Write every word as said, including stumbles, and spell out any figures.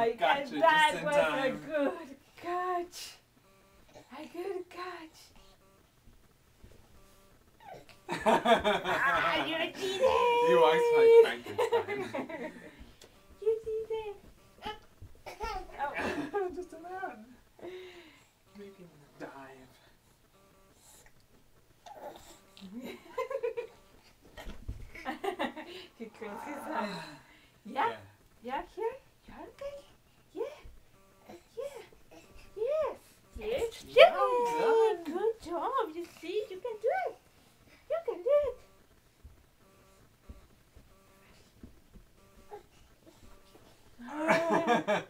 like, Gotcha, and that just in was time. a good catch. A good catch. Ah, you cheated! You are like Frankenstein. You cheated. Oh. Just allowed. Making a dive. He curls his eyes. Yeah? Yeah, here? You okay? Yeah? Yeah? Yes? Yes? Yeah! Well done. Good job! You see, you can do it! You can do it! Ah,